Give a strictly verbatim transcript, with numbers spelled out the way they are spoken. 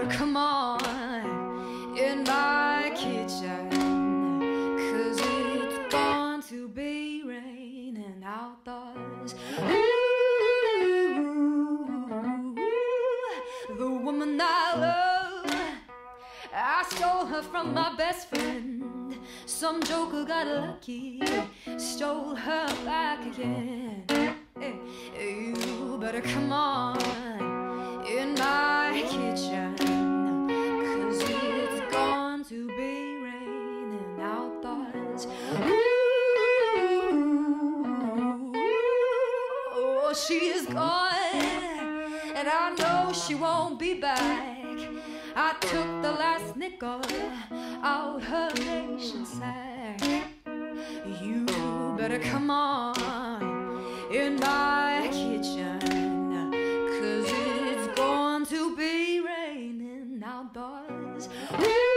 come on in my kitchen, 'cause it's going to be raining outdoors. Ooh, the woman I love, I stole her from my best friend. Some joker got lucky, stole her back again. Hey, you better come on in my kitchen, 'cause it's going to be raining outdoors. Ooh, she is gone, and I know she won't be back. I took the last nickel out her ration sack. You better come on in my kitchen, 'cause it's going to be raining outdoors.